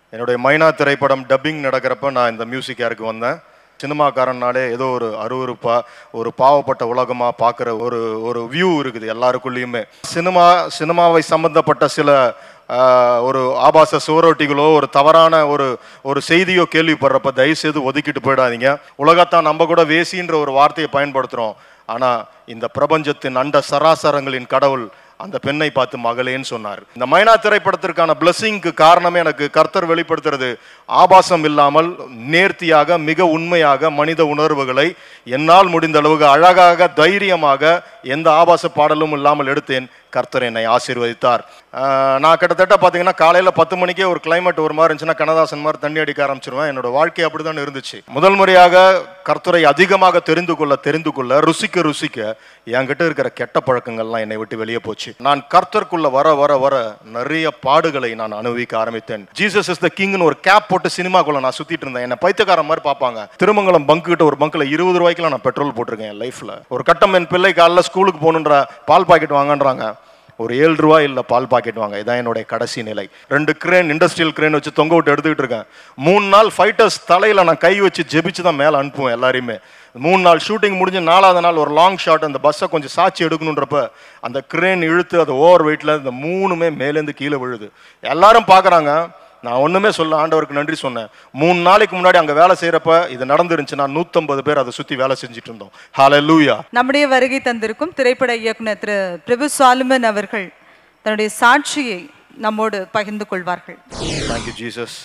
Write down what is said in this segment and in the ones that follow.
என்னுடைய மைனா திரைப்படம் டப்பிங் நடக்கிறப்ப நான் இந்த மியூசிக்-கேருக்கு வந்தேன். சினிமாக்காரனாலே ஏதோ ஒரு அருவருப்பா, ஒரு பாவப்பட்ட உலகமாக பார்க்குற ஒரு வியூ இருக்குது எல்லாருக்குள்ளேயுமே. சினிமாவை சம்பந்தப்பட்ட சில ஒரு ஆபாச சுவரொட்டிகளோ ஒரு தவறான ஒரு செய்தியோ கேள்விப்படுறப்ப தயவுசெய்து ஒதுக்கிட்டு போயிடாதீங்க. உலகத்தான் நம்ம கூட வேசின்ற ஒரு வார்த்தையை பயன்படுத்துகிறோம். ஆனால் இந்த பிரபஞ்சத்தின் அண்ட சராசரங்களின் கடவுள் அந்த பெண்ணை பார்த்து மகளேன்னு சொன்னார். இந்த மைனா திரைப்படத்திற்கான பிளஸிங்க்கு காரணமே எனக்கு கர்த்தர் வெளிப்படுத்துறது ஆபாசம் இல்லாமல் நேர்த்தியாக மிக உண்மையாக மனித உணர்வுகளை என்னால் முடிந்த அளவுக்கு அழகாக தைரியமாக எந்த ஆபாச பாடலும் இல்லாமல் எடுத்தேன். கர்த்தர் என்னை ஆசீர்வதித்தார். நான் கிட்டத்தட்ட பார்த்தீங்கன்னா காலையில் 10 மணிக்கே ஒரு கிளைமேட் ஒரு மாதிரி இருந்துச்சுன்னா கண்ணதாசன் மாதிரி தண்ணி அடிக்க ஆரம்பிச்சிருவேன். என்னோட வாழ்க்கை அப்படி தான் இருந்துச்சு. முதல் முறையாக கர்த்தரை அதிகமாக தெரிந்து கொள்ள ருசிக்க என்கிட்ட இருக்கிற கெட்ட பழக்கங்கள்லாம் என்னை விட்டு வெளியே போச்சு. நான் கர்த்தருக்குள்ள வர வர வர நிறைய பாடுகளை நான் அனுபவிக்க ஆரம்பித்தேன். ஜீசஸ் இஸ் த கிங்னு ஒரு கேப் போட்டு சினிமாக்குள்ள நான் சுத்திட்டு இருந்தேன். என்ன பைத்தியக்காரன் மாதிரி பார்ப்பாங்க. திருமங்கலம் பங்கு கிட்ட ஒரு பங்க்ல 20 ரூபாய்க்குலாம் நான் பெட்ரோல் போட்டிருக்கேன் என் லைஃப்ல. ஒரு கட்டம் என் பிள்ளை காலைல ஸ்கூலுக்கு போகணுன்ற பால் பாக்கெட் வாங்கன்றாங்க. ஒரு 7 ரூபாய் இல்லை பால் பாக்கெட் வாங்க. இதான் என்னுடைய கடைசி நிலை. 2 கிரேன் இண்டஸ்ட்ரியல் கிரேன் வச்சு தொங்க விட்டு எடுத்துக்கிட்டு இருக்கேன். 3 நாள் ஃபைட்டர்ஸ் தலையில நான் கை வச்சு ஜெபிச்சு தான் மேலே அனுப்புவேன் எல்லாரையுமே. 3 நாள் ஷூட்டிங் முடிஞ்சு 4வது நாள் ஒரு லாங் ஷாட் அந்த பஸ்ஸை கொஞ்சம் சாட்சி எடுக்கணுன்றப்ப அந்த கிரேன் இழுத்து அது ஓவர் வெயிட்ல இந்த 3மே மேலேருந்து கீழே விழுது. எல்லாரும் பார்க்குறாங்க. நான் ஒன்றுமே சொல்ல ஆண்டவருக்கு நன்றி சொன்னேன். 3 நாளைக்கு முன்னாடி அங்கே வேலை செய்கிறப்ப இது நடந்துருந்துச்சுன்னா 150 பேர் அதை சுற்றி வேலை செஞ்சுட்டு இருந்தோம். ஹல்லேலூயா. நம்முடைய வருகை தந்திருக்கும் திரைப்பட இயக்குனர் Dir.Prabhu அவர்கள் தன்னுடைய சாட்சியை நம்மோடு பகிர்ந்து கொள்வார்கள். Thank you Jesus.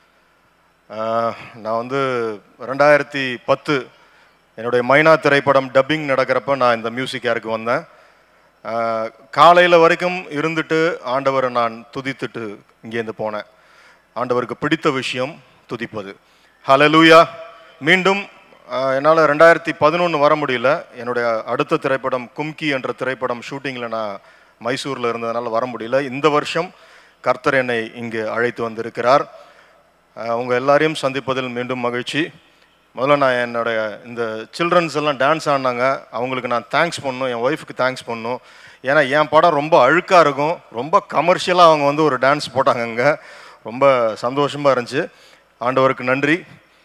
நான் 2010 என்னுடைய மைனா திரைப்படம் டப்பிங் நடக்கிறப்ப நான் இந்த மியூசிக்-கேருக்கு வந்தேன். காலையில் வரைக்கும் இருந்துட்டு ஆண்டவரை நான் துதித்துட்டு இங்கேருந்து போனேன். ஆண்டவருக்கு பிடித்த விஷயம் துதிப்பது. ஹல்லேலூயா. மீண்டும் என்னால் 2011 வர முடியல. என்னுடைய அடுத்த திரைப்படம் கும்கி என்ற திரைப்படம் ஷூட்டிங்கில் நான் மைசூரில் இருந்ததுனால வர முடியல. இந்த வருஷம் கர்த்தர் என்னை இங்கு அழைத்து வந்திருக்கிறார். உங்கள் எல்லாரையும் சந்திப்பதில் மீண்டும் மகிழ்ச்சி. முதல்ல நான் என்னுடைய இந்த சில்ட்ரன்ஸ் எல்லாம் டான்ஸ் ஆடினாங்க. அவங்களுக்கு நான் தேங்க்ஸ் பண்ணணும். என் ஒய்ஃபுக்கு தேங்க்ஸ் பண்ணணும். ஏன்னா என் படம் ரொம்ப அழுக்காக இருக்கும். ரொம்ப கமர்ஷியலாக அவங்க ஒரு டான்ஸ் போட்டாங்க. அங்கே ரொம்ப சந்தோஷமாக இருந்துச்சு. ஆண்டவருக்கு நன்றி.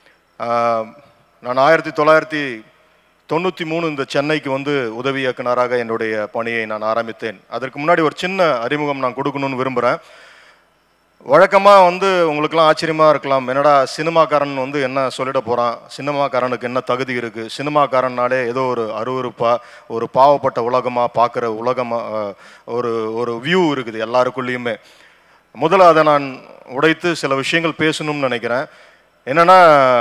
நான் 1993 இந்த சென்னைக்கு உதவி இயக்குனராக என்னுடைய பணியை நான் ஆரம்பித்தேன். அதற்கு முன்னாடி ஒரு சின்ன அறிமுகம் நான் கொடுக்கணும்னு விரும்புகிறேன். வழக்கமாக உங்களுக்கெல்லாம் ஆச்சரியமாக இருக்கலாம். என்னடா சினிமாக்காரன் என்ன சொல்லிட போகிறான், சினிமாக்காரனுக்கு என்ன தகுதி இருக்குது, சினிமாக்காரனாலே ஏதோ ஒரு அருவருப்பா, ஒரு பாவப்பட்ட உலகமாக பார்க்குற ஒரு வியூ இருக்குது எல்லாருக்குள்ளேயுமே. முதல்ல அதை நான் உடைத்து சில விஷயங்கள் பேசணும்னு நினைக்கிறேன். என்னென்னா,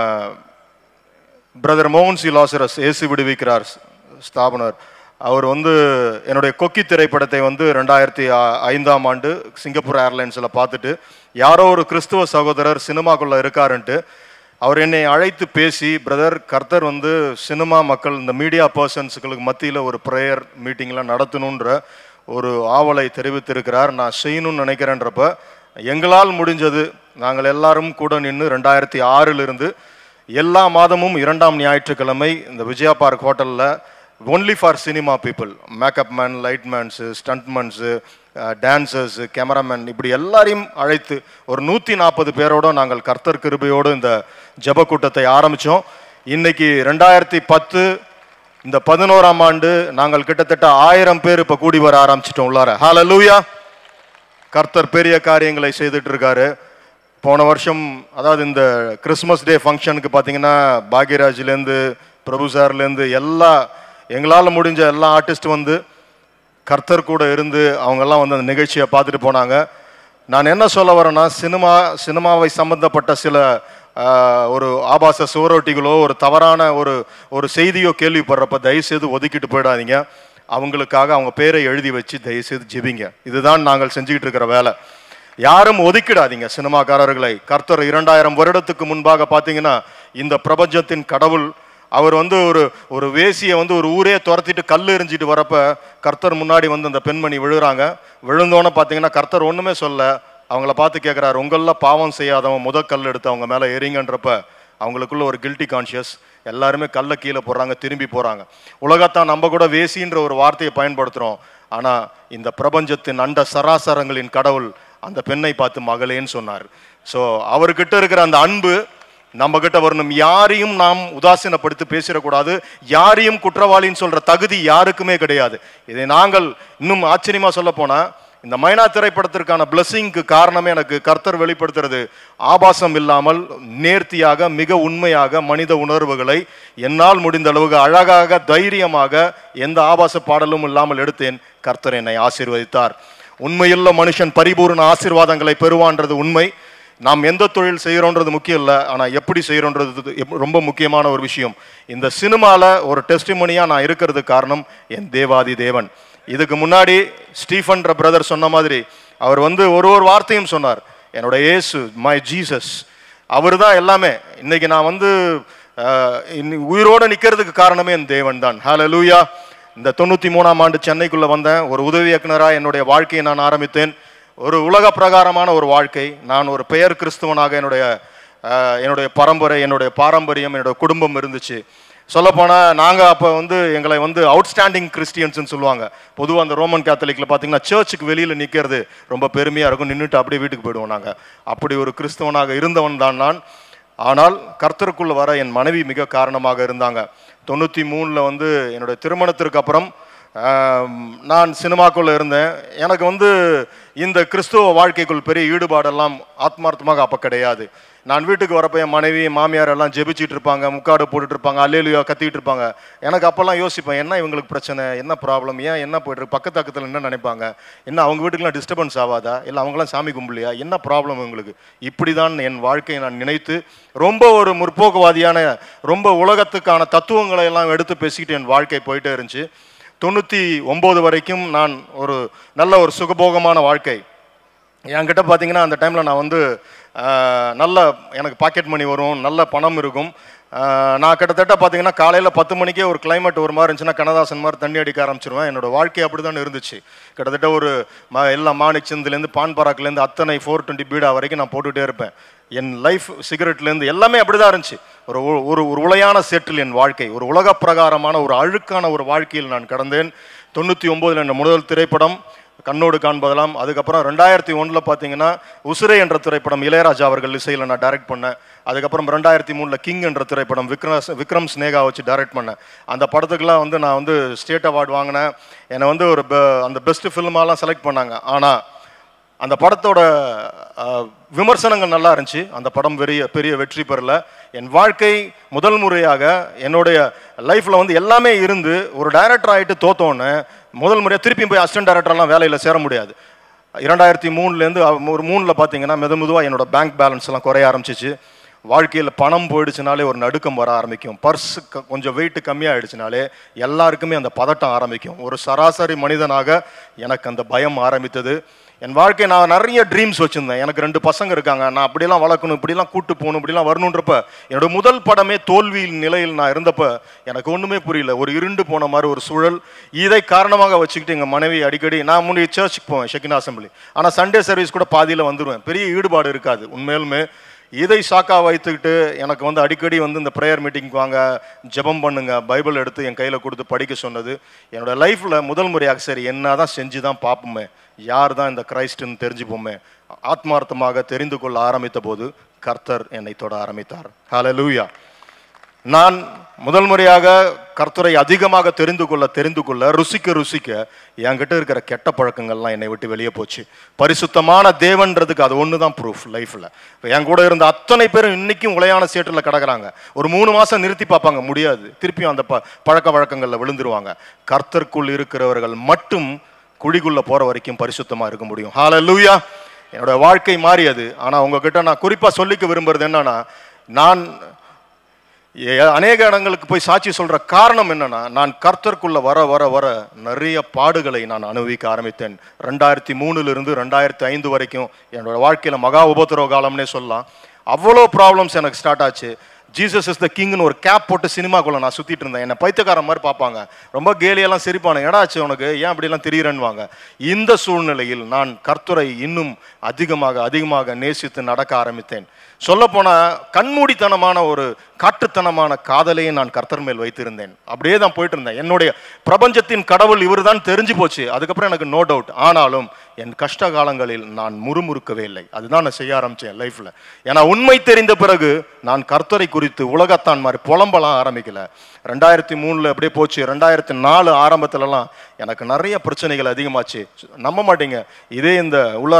பிரதர் மோகன் சி லாசரஸ் ஏசு விடுவிக்கிறார் ஸ்தாபனர் அவர் என்னுடைய கொக்கி திரைப்படத்தை 2005ஆம் ஆண்டு சிங்கப்பூர் ஏர்லைன்ஸில் பார்த்துட்டு யாரோ ஒரு கிறிஸ்துவ சகோதரர் சினிமாக்குள்ளே இருக்காருன்ட்டு அவர் என்னை அழைத்து பேசி, பிரதர் கர்த்தர் சினிமா மக்கள் இந்த மீடியா பர்சன்ஸுகளுக்கு மத்தியில் ஒரு ப்ரேயர் மீட்டிங்லாம் நடத்தணுன்ற ஒரு ஆவலை தெரிவித்திருக்கிறார். நான் செய்யணும்னு நினைக்கிறேன்றப்ப எங்களால் முடிஞ்சது நாங்கள் எல்லாரும் கூட நின்று 2006 எல்லா மாதமும் 2ஆம் ஞாயிற்றுக்கிழமை இந்த விஜயா பார்க் ஹோட்டலில் only for cinema people, makeup man, light mans, stuntmans, dancers, cameraman, இப்படி எல்லாரையும் அழைத்து ஒரு 140 பேரோடு நாங்கள் கர்த்தர் கிருபையோடு இந்த ஜப கூட்டத்தை ஆரம்பித்தோம். இன்னைக்கு 2010 இந்த 11ஆம் ஆண்டு நாங்கள் கிட்டத்தட்ட 1000 பேர் இப்போ கூடி வர ஆரம்பிச்சிட்டோம் உள்ளார. ஹல்லேலூயா. கர்த்தர் பெரிய காரியங்களை செய்துட்டு இருக்காரு. போன வருஷம் அதாவது இந்த கிறிஸ்மஸ் டே ஃபங்க்ஷனுக்கு பார்த்தீங்கன்னா பாக்யராஜ்லேருந்து பிரபு சார்லேருந்து எங்களால் முடிஞ்ச எல்லா ஆர்டிஸ்ட் கர்த்தர் கூட இருந்து அவங்கெல்லாம் அந்த நிகழ்ச்சியை பார்த்துட்டு போனாங்க. நான் என்ன சொல்ல வரேன்னா, சினிமாவை சம்பந்தப்பட்ட சில ஒரு ஆபாச சுவரொட்டிகளோ ஒரு தவறான ஒரு செய்தியோ கேள்விப்படுறப்ப தயவுசெய்து ஒதுக்கிட்டு போயிடாதீங்க. அவங்களுக்காக அவங்க பேரை எழுதி வச்சு தயவுசெய்து ஜெபிங்க. இதுதான் நாங்கள் செஞ்சுக்கிட்டு இருக்கிற வேலை. யாரும் ஒதுக்கிடாதீங்க சினிமாக்காரர்களை. கர்த்தர் 2000 வருடத்துக்கு முன்பாக பார்த்தீங்கன்னா இந்த பிரபஞ்சத்தின் கடவுள் அவர் ஒரு வேசியை ஒரு ஊரே துரத்திட்டு கல் எறிஞ்சிட்டு வரப்ப கர்த்தர் முன்னாடி அந்த பெண்மணி விழுறாங்க. விழுந்தோன்னு பார்த்தீங்கன்னா கர்த்தர் ஒன்றுமே சொல்ல அவங்கள பார்த்து கேட்குறாரு, உங்களில் பாவம் செய்யாதவன் கல் எடுத்து அவங்க மேலே எறிங்கன்றப்ப அவங்களுக்குள்ள ஒரு கில்ட்டி கான்ஷியஸ். எல்லாருமே கல்லை கீழே போடுறாங்க, திரும்பி போகிறாங்க. உலகத்தான் நம்ம கூட வேசின்ற ஒரு வார்த்தையை பயன்படுத்துகிறோம். ஆனால் இந்த பிரபஞ்சத்தின் அண்ட சராசரங்களின் கடவுள் அந்த பெண்ணை பார்த்து மகளேன்னு சொன்னார். ஸோ அவர்கிட்ட இருக்கிற அந்த அன்பு நம்ம கிட்ட வரணும். யாரையும் நாம் உதாசீனப்படுத்தி பேசிடக்கூடாது. யாரையும் குற்றவாளின்னு சொல்ற தகுதி யாருக்குமே கிடையாது. இதை நாங்கள் இன்னும் ஆச்சரியமா சொல்ல போனா, இந்த மைனா திரைப்படத்திற்கான பிளஸிங்க்கு காரணமே எனக்கு கர்த்தர் வெளிப்படுத்துறது, ஆபாசம் இல்லாமல் நேர்த்தியாக மிக உண்மையாக மனித உணர்வுகளை என்னால் முடிந்த அளவுக்கு அழகாக தைரியமாக எந்த ஆபாச பாடலும் இல்லாமல் எடுத்தேன். கர்த்தர் என்னை ஆசீர்வதித்தார். உண்மையுள்ள மனுஷன் பரிபூர்ண ஆசீர்வாதங்களை பெறுவான்றது உண்மை. நாம் எந்த தொழில் செய்கிறோன்றது முக்கியம் இல்லை, ஆனால் எப்படி செய்கிறோன்றது ரொம்ப முக்கியமான ஒரு விஷயம். இந்த சினிமாவில் ஒரு டெஸ்டிமோனியாக நான் இருக்கிறதுக்கு காரணம் என் தேவாதி தேவன். இதுக்கு முன்னாடி ஸ்டீஃபன்ற பிரதர் சொன்ன மாதிரி அவர் ஒரு ஒரு வார்த்தையும் சொன்னார். என்னோட இயேசு, மை ஜீசஸ், அவர் தான் எல்லாமே. இன்னைக்கு நான் உயிரோடு நிற்கிறதுக்கு காரணமே என் தேவன் தான். ஹல்லேலூயா. இந்த 93ஆம் ஆண்டு சென்னைக்குள்ளே வந்தேன். ஒரு உதவி இயக்குனராக என்னுடைய வாழ்க்கையை நான் ஆரம்பித்தேன். ஒரு உலக பிரகாரமான ஒரு வாழ்க்கை. நான் ஒரு பெயர் கிறிஸ்துவனாக என்னுடைய பரம்பரை, என்னுடைய பாரம்பரியம், என்னுடைய குடும்பம் இருந்துச்சு. சொல்லப்போனால் நாங்கள் அப்போ எங்களை அவுட்ஸ்டாண்டிங் கிறிஸ்டியன்ஸ்னு சொல்லுவாங்க. பொதுவாக அந்த ரோமன் கேத்தலிக்கில் பார்த்தீங்கன்னா சர்ச்சுக்கு வெளியில் நிற்கிறது ரொம்ப பெருமையாக இருக்கும். நின்றுட்டு அப்படியே வீட்டுக்கு போயிடுவோம். நாங்கள் அப்படி ஒரு கிறிஸ்தவனாக இருந்தவன் தான் நான். ஆனால் கர்த்தருக்குள்ளே வர என் மனைவி மிக காரணமாக இருந்தாங்க. 93 என்னுடைய திருமணத்திற்கு அப்புறம் நான் சினிமாக்குள்ளே இருந்தேன். எனக்கு இந்த கிறிஸ்துவ வாழ்க்கைக்குள் பெரிய ஈடுபாடெல்லாம் ஆத்மார்த்தமாக அப்போ கிடையாது. நான் வீட்டுக்கு வரப்போ என் மனைவி மாமியார் எல்லாம் ஜெபிச்சிட்டு இருப்பாங்க, முக்காடு போட்டுட்டு இருப்பாங்க, அல்லேலூயா கத்திட்டு இருப்பாங்க. எனக்கு அப்போல்லாம் யோசிப்பேன், என்ன இவங்களுக்கு பிரச்சனை, என்ன ப்ராப்ளம், என்ன போய்ட்டு பக்கத்து பக்கத்தில் என்ன நினைப்பாங்க, என்ன அவங்க வீட்டுக்குலாம் டிஸ்டர்பன்ஸ் ஆகாதா, இல்லை அவங்களாம் சாமி கும்பலையா, என்ன ப்ராப்ளம் இவங்களுக்கு. இப்படி தான் என் வாழ்க்கையை நான் நினைத்து ரொம்ப ஒரு முற்போக்குவாதியான ரொம்ப உலகத்துக்கான தத்துவங்களை எல்லாம் எடுத்து பேசிக்கிட்டு என் வாழ்க்கை போயிட்டே இருந்துச்சு. 99 வரைக்கும் நான் ஒரு நல்ல ஒரு சுகபோகமான வாழ்க்கை. என்கிட்ட பார்த்தீங்கன்னா அந்த டைமில் நான் நல்ல எனக்கு பாக்கெட் மணி வரும், நல்ல பணம் இருக்கும். நான் கிட்டத்தட்ட பார்த்தீங்கன்னா காலையில் 10 மணிக்கே ஒரு கிளைமேட் ஒரு மாதிரி இருந்துச்சுன்னா கண்ணதாசன் மாதிரி தண்ணி அடிக்க ஆரம்பிச்சிருவேன். என்னோடய வாழ்க்கை அப்படி தான் இருந்துச்சு. கிட்டத்தட்ட ஒரு எல்லா மாணிக் சந்துலேருந்து பான் பராக்லேருந்து அத்தனை 420 பீடா வரைக்கும் நான் போட்டுகிட்டே இருப்பேன். என் லைஃப் சிகரெட்லேருந்து எல்லாமே அப்படி தான் இருந்துச்சு. ஒரு ஒரு உளையான சேற்றில் என் வாழ்க்கை, ஒரு உலக பிரகாரமான ஒரு அழுக்கான ஒரு வாழ்க்கையில் நான் கடந்தேன். 99 என் முதல் திரைப்படம் கண்ணோடு காண்பதெல்லாம். அதுக்கப்புறம் 2001 பார்த்தீங்கன்னா உசிரை என்ற திரைப்படம் இளையராஜா அவர்கள் இசையில் நான் டைரக்ட் பண்ணேன். அதுக்கப்புறம் 2003 கிங் என்ற திரைப்படம் விக்ரம் ஸ்னேகா வச்சு டைரக்ட் பண்ணேன். அந்த படத்துக்கெல்லாம் நான் ஸ்டேட் அவார்டு வாங்கினேன். என்னை ஒரு அந்த பெஸ்ட் ஃபில்மாலாம் செலக்ட் பண்ணாங்க. ஆனால் அந்த படத்தோட விமர்சனங்கள் நல்லா இருந்துச்சு. அந்த படம் பெரிய வெற்றி பெறல. என் வாழ்க்கை முதல் முறையாக என்னுடைய லைஃப்பில் எல்லாமே இருந்து ஒரு டைரக்டர் ஆகிட்டு தோத்தோன்னு முதல் முறையாக திருப்பியும் போய் அசிஸ்டன்ட் டைரக்டர்லாம் வேலையில் சேர முடியாது. 2003 ஒரு 3 பார்த்தீங்கன்னா மெதுவாக என்னோட பேங்க் பேலன்ஸ் எல்லாம் குறைய ஆரம்பிச்சிச்சு. வாழ்க்கையில் பணம் போயிடுச்சுனாலே ஒரு நடுக்கம் வர ஆரம்பிக்கும். பர்ஸ் கொஞ்சம் வெயிட் கம்மியாகிடுச்சுனாலே எல்லாருக்குமே அந்த பதட்டம் ஆரம்பிக்கும். ஒரு சராசரி மனிதனாக எனக்கு அந்த பயம் ஆரம்பித்தது. என் வாழ்க்கை நான் நிறைய ட்ரீம்ஸ் வச்சுருந்தேன். எனக்கு 2 பசங்க இருக்காங்க. நான் அப்படிலாம் வளர்க்கணும், இப்படிலாம் கூட்டு போகணும், இப்படிலாம் வரணுன்றப்ப என்னோட முதல் படமே தோல்வியில் நிலையில் நான் இருந்தப்ப எனக்கு ஒன்றுமே புரியல. ஒரு இருண்டு போன மாதிரி ஒரு சூழல். இதை காரணமாக வச்சுக்கிட்டு எங்கள் மனைவி அடிக்கடி நான் முன்னாடி சர்ச்சுக்கு போவேன், ஷெக்கினா அசம்பிளி. ஆனால் சண்டே சர்வீஸ் கூட பாதியில் வந்துடுவேன். பெரிய ஈடுபாடு இருக்காது உண்மையிலுமே. இதை சாக்காக வைத்துக்கிட்டு எனக்கு அடிக்கடி இந்த ப்ரேயர் மீட்டிங்க்கு வாங்க, ஜெபம் பண்ணுங்க, பைபிள் எடுத்து என் கையில் கொடுத்து படிக்க சொன்னது என்னோட லைஃப்பில் முதல் முறையாக சரி என்ன தான் செஞ்சு தான் பார்ப்போமே, யார் தான் இந்த கிரைஸ்ட்னு தெரிஞ்சுப்போமே, ஆத்மார்த்தமாக தெரிந்து கொள்ள ஆரம்பித்த போது கர்த்தர் என்னை தொட ஆரம்பித்தார். ஹல்லேலூயா. நான் முதல் முறையாக கர்த்தரை அதிகமாக தெரிந்து கொள்ள ருசிக்க என்கிட்ட இருக்கிற கெட்ட பழக்கங்கள்லாம் என்னை விட்டு வெளியே போச்சு. பரிசுத்தமான தேவன்றதுக்கு அது ஒன்று தான் ப்ரூஃப் லைஃப்பில். இப்போ என் கூட இருந்த அத்தனை பேரும் இன்னைக்கும் உளையான சேற்றில் கிடக்குறாங்க. ஒரு 3 மாதம் நிறுத்தி பார்ப்பாங்க, முடியாது. திருப்பியும் அந்த பழக்க வழக்கங்களில் விழுந்துருவாங்க. கர்த்தருக்குள் இருக்கிறவர்கள் மட்டும் குழிக்குள்ளே போகிற வரைக்கும் பரிசுத்தமாக இருக்க முடியும். ஹல்லேலூயா. என்னோட வாழ்க்கை மாறியது. ஆனால் உங்ககிட்ட நான் குறிப்பாக சொல்லிக்க விரும்புறது என்னன்னா, நான் அநேக இடங்களுக்கு போய் சாட்சி சொல்ற காரணம் என்னன்னா, நான் கர்த்தருக்குள்ள வர நிறைய பாடுகளை நான் அனுபவிக்க ஆரம்பித்தேன். 2003 2005 வரைக்கும் என்னோட வாழ்க்கையில மகா உபத்திரவ காலம்னே சொல்லலாம். அவ்வளோ ப்ராப்ளம்ஸ் எனக்கு ஸ்டார்ட் ஆச்சு. ஜீசஸ் இஸ் த கிங்னு ஒரு கேப் போட்டு சினிமாக்குள்ள நான் சுத்திட்டு இருந்தேன். என்னை பைத்தியக்காரன் மாதிரி பார்ப்பாங்க, ரொம்ப கேலியெல்லாம் சிரிப்பானுங்க, எடாச்சு உனக்கு ஏன் அப்படிலாம் திரியிறன்னுவாங்க. இந்த சூழ்நிலையில் நான் கர்த்தரை இன்னும் அதிகமாக நேசித்து நடக்க ஆரம்பித்தேன். சொல்லப்போனால் கண்மூடித்தனமான ஒரு காட்டுத்தனமான காதலையே நான் கர்த்தர் மேல் வைத்திருந்தேன். அப்படியே தான் போயிட்டு இருந்தேன். என்னுடைய பிரபஞ்சத்தின் கடவுள் இவர் தான் தெரிஞ்சு போச்சு. அதுக்கப்புறம் எனக்கு நோ டவுட். ஆனாலும் என் கஷ்ட காலங்களில் நான் முறுமுறுக்கவே இல்லை. அதுதான் நான் செய்ய ஆரம்பித்தேன் லைஃப்பில். ஏன்னா உண்மை தெரிந்த பிறகு நான் கர்த்தரை குறித்து உலகத்தான் மாதிரி புலம்பலாம் ஆரம்பிக்கல. 2003 அப்படியே போச்சு. 2004 ஆரம்பத்துலலாம் எனக்கு நிறைய பிரச்சனைகள் அதிகமாச்சு. நம்ப மாட்டீங்க, இதே இந்த உள்ளார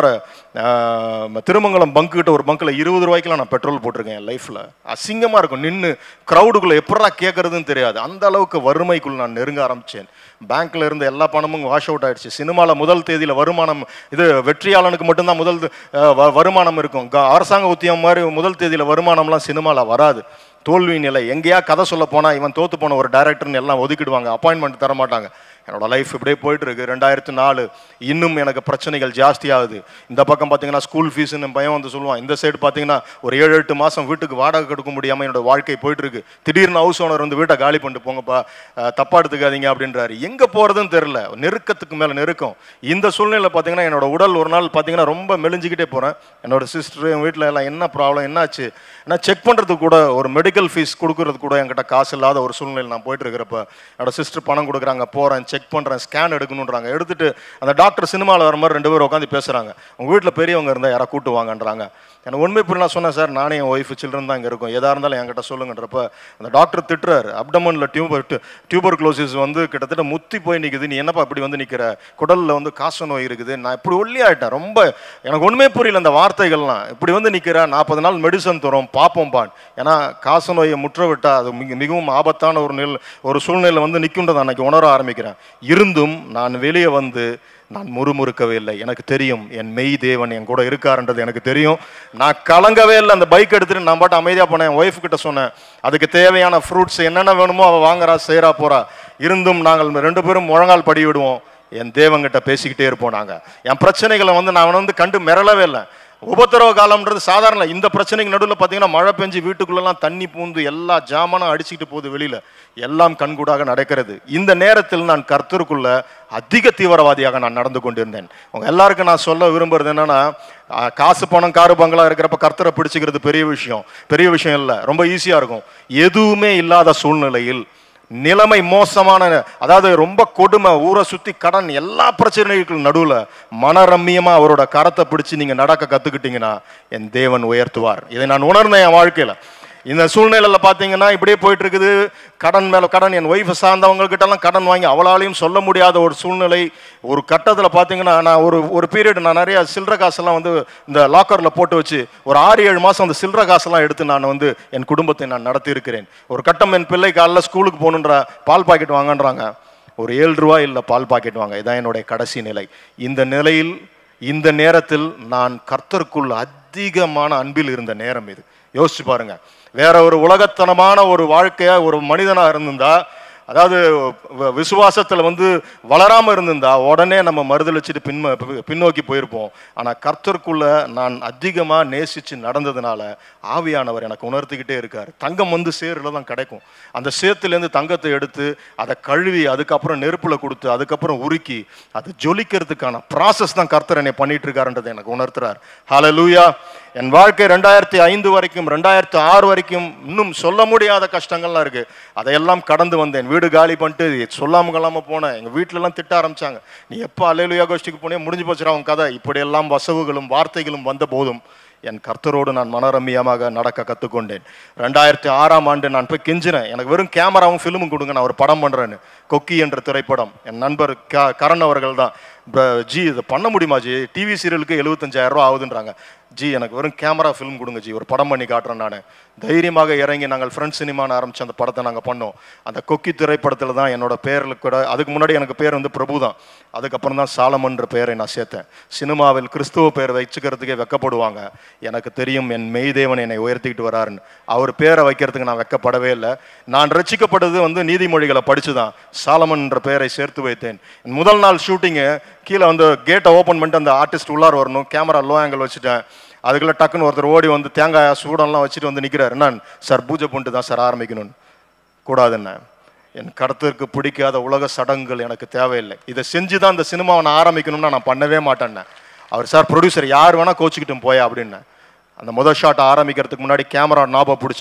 திருமங்கலம் பங்க்குகிட்ட ஒரு பங்க்கில் 20 ரூபாய்க்குலாம் நான் பெட்ரோல் போட்டிருக்கேன் என் லைஃப்பில். அசிங்கமாக இருக்கும், நின்று க்ரௌடுக்குள்ளே எப்படா கேட்குறதுன்னு தெரியாது. அந்த அளவுக்கு வறுமைக்குள் நான் நெருங்க ஆரம்பித்தேன். பேங்க்ல இருந்து எல்லா பணமும் வாஷ் அவுட் ஆயிடுச்சு. சினிமாவில் முதல் தேதியில் வருமானம், இது வெற்றியாளனுக்கு மட்டும்தான் முதல் வருமானம் இருக்கும். அரசாங்க உத்தியம் மாதிரி முதல் தேதியில் வருமானம்லாம் சினிமாவில் வராது. தோல்வி நிலை. எங்கேயா கதை சொல்ல போனால் இவன் தோத்து போன ஒரு டைரக்டர்னு எல்லாம் ஒதுக்கிடுவாங்க, அப்பாயின்மெண்ட் தர மாட்டாங்க. என்னோட லைஃப் இப்படியே போயிட்டு இருக்கு. 2004 இன்னும் எனக்கு பிரச்சனைகள் ஜாஸ்தியாகுது. இந்த பக்கம் பார்த்தீங்கன்னா ஸ்கூல் ஃபீஸ்ன்னு பையன் வந்து சொல்லுவான், இந்த சைடு பார்த்தீங்கன்னா ஒரு 7-8 மாதம் வீட்டுக்கு வாடகை கொடுக்க முடியாமல் என்னோட வாழ்க்கை போயிட்டு இருக்கு. திடீர்னு ஹவுஸ் ஓனர் வந்து வீட்டை காலி பண்ணிட்டு போங்கப்பா, தப்பா எடுத்துக்காதீங்க அப்படின்றாரு. எங்கே போகிறதுன்னு தெரில, நெருக்கத்துக்கு மேலே நெருக்கம். இந்த சூழ்நிலை பார்த்தீங்கன்னா என்னோட உடல் ஒரு நாள் பார்த்தீங்கன்னா ரொம்ப மெலிஞ்சிக்கிட்டே போகிறேன். என்னோட சிஸ்டர் என் வீட்டில் எல்லாம் என்ன ப்ராப்ளம் என்னாச்சு, ஏன்னா செக் பண்ணுறதுக்கு கூட ஒரு மெடிக்கல் ஃபீஸ் கொடுக்குறது கூட என்கிட்ட காசு இல்லாத ஒரு சூழ்நிலை நான் போயிட்டு இருக்கிறப்ப என்னோட சிஸ்டர் பணம் கொடுக்குறாங்க, போகிறேன், செக் பண்ணுறேன், ஸ்கேன் எடுக்கணுன்றாங்க. எடுத்துட்டு அந்த டாக்டர் சினிமாவில் வர மாதிரி 2 பேர் உட்காந்து பேசுகிறாங்க. உங்கள் வீட்டில் பெரியவங்க இருந்தால் யாரை கூட்டு வாங்கன்றாங்க. எனக்கு உண்மை புரியல. நான் சொன்னேன், சார் நானே என் ஒய்ஃபு சில்ட்ரன் தான் இங்கே இருக்கும், எதாக இருந்தாலும் என்கிட்ட சொல்லுங்கன்றப்ப அந்த டாக்டர் திட்டுறாரு. அப்டமனில் டியூபர் க்ளோசிஸ் வந்து கிட்டத்தட்ட முத்தி போய் நிற்குது, நீ என்னப்பா இப்படி வந்து நிற்கிற, குடலில் வந்து காச நோய் இருக்குது, நான் இப்படி ஒல்லி ஆகிட்டேன். ரொம்ப எனக்கு ஒன்றுமே புரியல அந்த வார்த்தைகள்லாம். இப்படி வந்து நிற்கிற, 40 நாள் மெடிசன் தரும் பார்ப்போம் பான். ஏன்னா காச நோயை முற்ற விட்டால் அது மிகவும் ஆபத்தான ஒரு சூழ்நிலை வந்து நிற்குன்றதை அன்னைக்கு உணர ஆரம்பிக்கிறேன். இருந்தும் நான் வெளியே வந்து நான் முறுமுறுக்கவே இல்லை. எனக்கு தெரியும் என் மெய் தேவன் என் கூட இருக்காருன்றது எனக்கு தெரியும். நான் கலங்கவே இல்லை. அந்த பைக் எடுத்துட்டு நான் பாட்டு அமைதியாக போனேன். என் ஒய்ஃப் கிட்ட சொன்னேன், அதுக்கு தேவையான ஃப்ரூட்ஸ் என்னென்ன வேணுமோ அவள் வாங்குறா, செய்கிறா, போறா. இருந்தும் நாங்கள் 2 பேரும் முழங்கால் படி விடுவோம், என் தேவங்கிட்ட பேசிக்கிட்டே இருப்போம். நாங்கள் என் பிரச்சனைகளை வந்து நான் வந்து கண்டு மிரளவே இல்லை. உபத்திரவ காலம்ன்றது சாதாரண. இந்த பிரச்சனைக்கு நடுவில் பார்த்தீங்கன்னா மழை பெஞ்சு வீட்டுக்குள்ளெல்லாம் தண்ணி பூந்து எல்லா ஜாமானும் அடிச்சுக்கிட்டு போகுது வெளியில், எல்லாம் கண்கூடாக நடக்கிறது. இந்த நேரத்தில் நான் கர்த்தருக்குள்ள அதிக தீவிரவாதியாக நான் நடந்து கொண்டிருந்தேன். உங்க எல்லாருக்கும் நான் சொல்ல விரும்புறது என்னன்னா, காசு பணம் காரு பங்களா இருக்கிறப்ப கர்த்தரை பிடிச்சிக்கிறது பெரிய விஷயம் இல்லை, ரொம்ப ஈஸியாக இருக்கும். எதுவுமே இல்லாத சூழ்நிலையில், நிலைமை மோசமான, அதாவது ரொம்ப கொடுமை, ஊரை சுத்தி கடன், எல்லா பிரச்சனைகளுக்கும் நடுவில் மனரம்மியமா அவரோட கரத்தை பிடிச்சு நீங்க நடக்க கத்துக்கிட்டீங்கன்னா என் தேவன் உயர்த்துவார். இதை நான் உணர்ந்தேன் என் வாழ்க்கையில. இந்த சூழ்நிலையில் பார்த்தீங்கன்னா இப்படியே போயிட்டு இருக்குது. கடன் மேலே கடன், என் ஒய்ஃபை சார்ந்தவங்ககிட்டலாம் கடன் வாங்கி அவளாலையும் சொல்ல முடியாத ஒரு சூழ்நிலை. ஒரு கட்டத்தில் பார்த்தீங்கன்னா நான் ஒரு பீரியட் நான் நிறைய சில்லற காசெல்லாம் வந்து இந்த லாக்கரில் போட்டு வச்சு ஒரு 6-7 மாதம் அந்த சில்லற காசெல்லாம் எடுத்து நான் வந்து என் குடும்பத்தை நான் நடத்தி இருக்கிறேன். ஒரு கட்டம் என் பிள்ளை காலைல ஸ்கூலுக்கு போகணுன்ற பால் பாக்கெட் வாங்கன்றாங்க, ஒரு 7 ரூபாய் இல்லை பால் பாக்கெட் வாங்க. இதான் என்னுடைய கடைசி நிலை. இந்த நிலையில் இந்த நேரத்தில் நான் கர்த்தருக்குள் அதிகமான அன்பில் இருந்த நேரம் இது. யோசிச்சு பாருங்க. வேற ஒரு உலகத்தனமான ஒரு வாழ்க்கையா ஒரு மனிதனா இருந்திருந்தா, அதாவது விசுவாசத்துல வந்து வளராம இருந்திருந்தா உடனே நம்ம மறுதளிச்சுட்டு பின்னோக்கி போயிருப்போம். ஆனா கர்த்தருக்குள்ள நான் அதிகமா நேசிச்சு நடந்ததுனால ஆவியானவர் எனக்கு உணர்த்திக்கிட்டே இருக்காரு. தங்கம் வந்து சேருல தான் கிடைக்கும். அந்த சேத்துலேருந்து தங்கத்தை எடுத்து அதை கழுவி அதுக்கப்புறம் நெருப்புல கொடுத்து அதுக்கப்புறம் உருக்கி அதை ஜொலிக்கிறதுக்கான ப்ராசஸ் தான் கர்த்தர் என்னை பண்ணிட்டு இருக்காருன்றதை எனக்கு உணர்த்துறார். ஹல்லேலூயா. என் வாழ்க்கை 2005 வரைக்கும் 2006 வரைக்கும் இன்னும் சொல்ல முடியாத கஷ்டங்கள்லாம் இருக்கு. அதையெல்லாம் கடந்து வந்தேன். வீடு காலி பண்ணிட்டு சொல்லாம கொள்ளாம போனேன். எங்க வீட்டிலலாம் திட்ட ஆரம்பிச்சாங்க, நீ எப்போ அல்லேலூயா கோஷ்டிக்கு போனே, முடிஞ்சு போச்சுடா உன் கதை. இப்படியெல்லாம் வசவுகளும் வார்த்தைகளும் வந்த போதும் என் கர்த்தரோடு நான் மனரம்மியமாக நடக்க கற்றுக்கொண்டேன். 2006ஆம் ஆண்டு நான் போய் கெஞ்சினேன், எனக்கு வெறும் கேமராவும் ஃபிலிமும் கொடுங்க, நான் ஒரு படம் பண்ணுறேன்னு. கொக்கி என்ற திரைப்படம். என் நண்பர் கரண் அவர்கள் தான், ஜி இதை பண்ண முடியுமா ஜி, டிவி சீரியலுக்கு 75,000 ரூபா ஆகுதுன்றாங்க. ஜி எனக்கு வெறும் கேமரா ஃபிலிம் கொடுங்க ஜி, ஒரு படம் பண்ணி காட்டுறேன். நான் தைரியமாக இறங்கி நாங்கள் ஃப்ரெண்ட்ஸ் சினிமான்னு ஆரம்பித்து அந்த படத்தை நாங்கள் பண்ணோம். அந்த கொக்கி திரைப்படத்தில் தான் என்னோட பேரில் கூட, அதுக்கு முன்னாடி எனக்கு பேர் வந்து பிரபு தான், அதுக்கப்புறம் தான் சாலமன்ற பெயரை நான் சேர்த்தேன். சினிமாவில் கிறிஸ்துவ பெயர் வச்சுக்கிறதுக்கே வெக்கப்படுவாங்க. எனக்கு தெரியும் என் மெய்தேவன் என்னை உயர்த்திக்கிட்டு வராருன்னு. அவர் பேரை வைக்கிறதுக்கு நான் வெக்கப்படவே இல்லை. நான் ரட்சிக்கப்பட்டது வந்து நீதிமொழிகளை படித்து தான் சாலமன் என்ற பெயரை சேர்த்து வைத்தேன். முதல் நாள் ஷூட்டிங்கு கீழே வந்து கேட்டை ஓப்பன் பண்ணிட்டு அந்த ஆர்டிஸ்ட் உள்ளார வரணும், கேமரா லோ ஆங்கிள் வச்சுட்டேன். அதுக்குள்ளே டக்குன்னு ஒருத்தர் ஓடி வந்து தேங்காய் சூடெல்லாம் வச்சுட்டு வந்து நிற்கிறார். நான் சார் பூஜை பண்ணிட்டு தான் சார் ஆரம்பிக்கணும்னு. கூடாதுன்னு, என் கருத்திற்கு பிடிக்காத உலக சடங்குகள் எனக்கு தேவையில்லை, இதை செஞ்சு தான் இந்த சினிமாவை நான் ஆரம்பிக்கணும்னா நான் பண்ணவே மாட்டேன்னே. அவர் சார் ப்ரொடியூசர் யார் வேணால் கோச்சிக்கிட்டும் போயா அப்படின்னேன். அந்த முதல் ஷாட் ஆரம்பிக்கிறதுக்கு முன்னாடி கேமரா நாபை பிடிச்சேன்,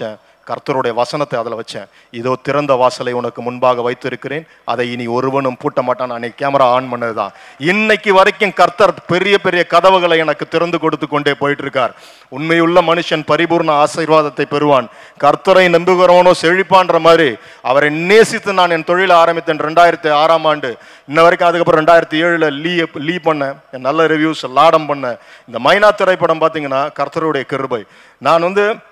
கர்த்தருடைய வசனத்தை அதில் வச்சேன். இதோ திறந்த வாசலை உனக்கு முன்பாக வைத்திருக்கிறேன், அதை இனி ஒருவனும் பூட்ட மாட்டான். அன்னைக்கு கேமரா ஆன் பண்ணதுதான். இன்னைக்கு வரைக்கும் கர்த்தர் பெரிய பெரிய கதவுகளை எனக்கு திறந்து கொடுத்து கொண்டே போயிட்டு இருக்கார். உண்மையுள்ள மனுஷன் பரிபூர்ண ஆசீர்வாதத்தை பெறுவான், கர்த்தரை நம்புகிறவனோ செழிப்பான்ற மாதிரி. அவரை நேசித்து நான் என் தொழிலை ஆரம்பித்தேன் 2006ஆம் ஆண்டு. இன்ன வரைக்கும் அதுக்கப்புறம் 2007 லீ பண்ணேன், நல்ல ரிவ்யூஸ் லாடம் பண்ணேன். இந்த மைனா திரைப்படம் பார்த்தீங்கன்னா கர்த்தருடைய கிருபை. நான்